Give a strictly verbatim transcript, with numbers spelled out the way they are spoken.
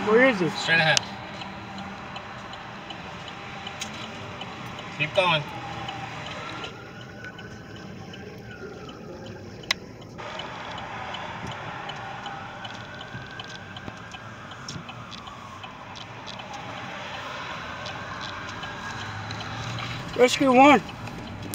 Where is he? Straight ahead. Keep going. Rescue one.